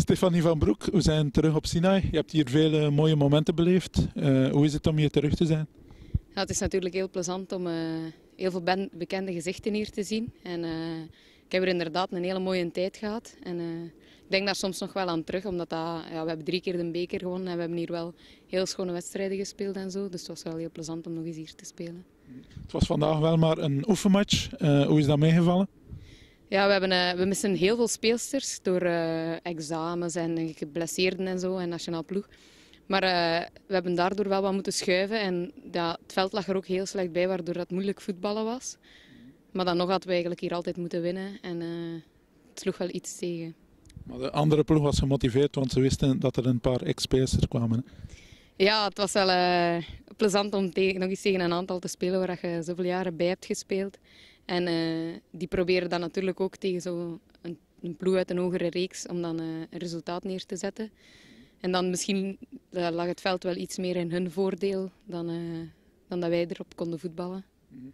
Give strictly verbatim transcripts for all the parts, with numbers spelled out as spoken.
Stefanie van Broek, we zijn terug op Sinaai. Je hebt hier vele mooie momenten beleefd. Uh, hoe is het om hier terug te zijn? Ja, het is natuurlijk heel plezant om uh, heel veel ben- bekende gezichten hier te zien. En, uh, ik heb er inderdaad een hele mooie tijd gehad. En, uh, ik denk daar soms nog wel aan terug, omdat dat, ja, we hebben drie keer de beker gewonnen en we hebben hier wel heel schone wedstrijden gespeeld en zo. Dus het was wel heel plezant om nog eens hier te spelen. Het was vandaag wel maar een oefenmatch. Uh, hoe is dat meegevallen? Ja, we, hebben, uh, we missen heel veel speelsters door uh, examens en geblesseerden en zo en nationaal ploeg. Maar uh, we hebben daardoor wel wat moeten schuiven en ja, het veld lag er ook heel slecht bij, waardoor het moeilijk voetballen was. Maar dan nog hadden we eigenlijk hier altijd moeten winnen en uh, het sloeg wel iets tegen. Maar de andere ploeg was gemotiveerd, want ze wisten dat er een paar ex-spelers kwamen. Ja, het was wel uh, plezant om tegen, nog eens tegen een aantal te spelen waar je zoveel jaren bij hebt gespeeld. En uh, die proberen dan natuurlijk ook tegen zo'n een, een ploeg uit een hogere reeks om dan uh, een resultaat neer te zetten. En dan misschien uh, lag het veld wel iets meer in hun voordeel dan, uh, dan dat wij erop konden voetballen.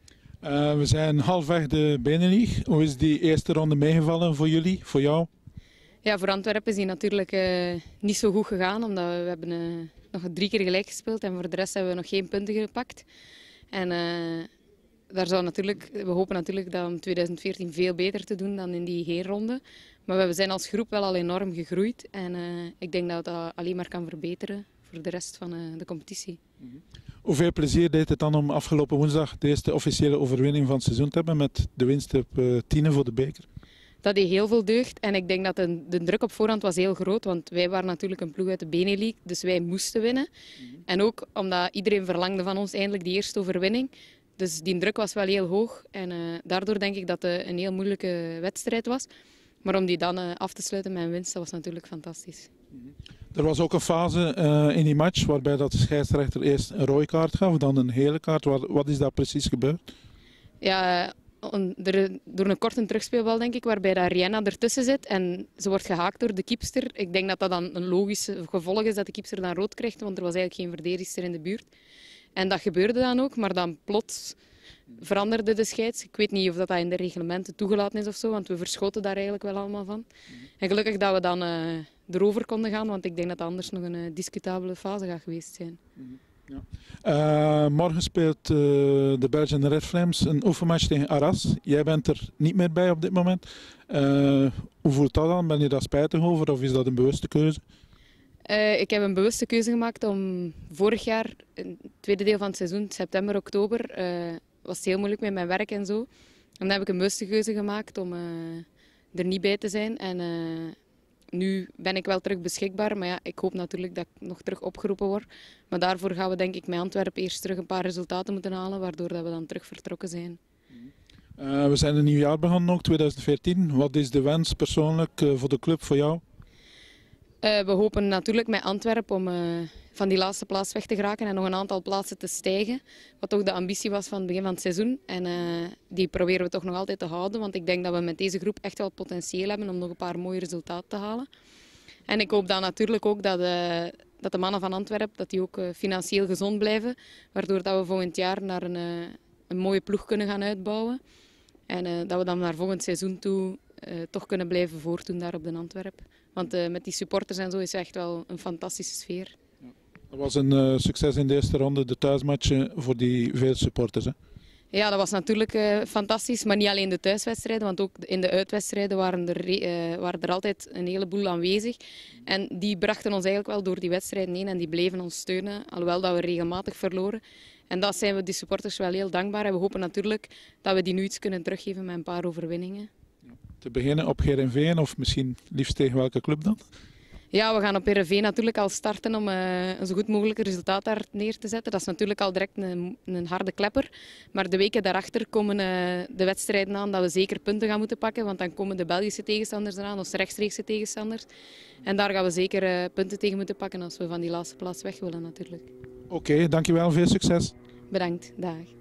Uh, we zijn halfweg de Benelux. Hoe is die eerste ronde meegevallen voor jullie, voor jou? Ja, voor Antwerpen is die natuurlijk uh, niet zo goed gegaan, omdat we, we hebben uh, nog drie keer gelijk gespeeld en voor de rest hebben we nog geen punten gepakt. En uh, daar zou natuurlijk, we hopen natuurlijk dat om twintig veertien veel beter te doen dan in die heenronde. Maar we zijn als groep wel al enorm gegroeid en uh, ik denk dat dat alleen maar kan verbeteren voor de rest van uh, de competitie. Hoeveel plezier deed het dan om afgelopen woensdag de eerste officiële overwinning van het seizoen te hebben met de winst op uh, Tiene voor de beker? Dat deed heel veel deugd en ik denk dat de, de druk op voorhand was heel groot, want wij waren natuurlijk een ploeg uit de Benelux, dus wij moesten winnen. Mm-hmm. En ook omdat iedereen verlangde van ons eindelijk die eerste overwinning. Dus die druk was wel heel hoog en uh, daardoor denk ik dat het een heel moeilijke wedstrijd was. Maar om die dan uh, af te sluiten met een winst, dat was natuurlijk fantastisch. Er was ook een fase uh, in die match waarbij dat de scheidsrechter eerst een rode kaart gaf, dan een gele kaart. Wat, wat is daar precies gebeurd? Ja, er, door een korte terugspeelbal denk ik, waarbij dat Rihanna ertussen zit en ze wordt gehaakt door de keepster. Ik denk dat dat dan een logisch gevolg is dat de keepster dan rood krijgt, want er was eigenlijk geen verdedigster in de buurt. En dat gebeurde dan ook, maar dan plots veranderde de scheids. Ik weet niet of dat in de reglementen toegelaten is of zo, want we verschoten daar eigenlijk wel allemaal van. En gelukkig dat we dan uh, erover konden gaan, want ik denk dat dat anders nog een uh, discutabele fase gaat geweest zijn. Ja. Uh, morgen speelt uh, de Belgian Red Flames een oefenmatch tegen Arras. Jij bent er niet meer bij op dit moment. Uh, hoe voelt dat dan? Ben je daar spijtig over of is dat een bewuste keuze? Uh, ik heb een bewuste keuze gemaakt om vorig jaar, in het tweede deel van het seizoen, september, oktober, uh, was het heel moeilijk met mijn werk en zo. En dan heb ik een bewuste keuze gemaakt om uh, er niet bij te zijn. En uh, nu ben ik wel terug beschikbaar, maar ja, ik hoop natuurlijk dat ik nog terug opgeroepen word. Maar daarvoor gaan we denk ik met Antwerpen eerst terug een paar resultaten moeten halen, waardoor dat we dan terug vertrokken zijn. Uh, we zijn een nieuw jaar begonnen ook, twintig veertien. Wat is de wens persoonlijk uh, voor de club, voor jou? Uh, we hopen natuurlijk met Antwerpen om uh, van die laatste plaats weg te geraken en nog een aantal plaatsen te stijgen. Wat ook de ambitie was van het begin van het seizoen. En uh, die proberen we toch nog altijd te houden, want ik denk dat we met deze groep echt wel potentieel hebben om nog een paar mooie resultaten te halen. En ik hoop dan natuurlijk ook dat, uh, dat de mannen van Antwerpen dat die ook uh, financieel gezond blijven, waardoor dat we volgend jaar naar een, uh, een mooie ploeg kunnen gaan uitbouwen. En uh, dat we dan naar volgend seizoen toe uh, toch kunnen blijven voortdoen daar op de Antwerpen. Want uh, met die supporters en zo is het echt wel een fantastische sfeer. Ja. Dat was een uh, succes in de eerste ronde, de thuismatchen voor die veel supporters. Hè? Ja, dat was natuurlijk uh, fantastisch, maar niet alleen de thuiswedstrijden, want ook in de uitwedstrijden waren er, uh, waren er altijd een heleboel aanwezig. En die brachten ons eigenlijk wel door die wedstrijden heen en die bleven ons steunen, alhoewel dat we regelmatig verloren. En dat zijn we die supporters wel heel dankbaar en we hopen natuurlijk dat we die nu iets kunnen teruggeven met een paar overwinningen. Te beginnen op Heerenveen of misschien liefst tegen welke club dan? Ja, we gaan op Heerenveen natuurlijk al starten om uh, een zo goed mogelijk resultaat daar neer te zetten. Dat is natuurlijk al direct een, een harde klepper. Maar de weken daarachter komen uh, de wedstrijden aan dat we zeker punten gaan moeten pakken. Want dan komen de Belgische tegenstanders eraan, onze rechtstreekse tegenstanders. En daar gaan we zeker uh, punten tegen moeten pakken als we van die laatste plaats weg willen natuurlijk. Oké, okay, dankjewel. Veel succes. Bedankt. Dag.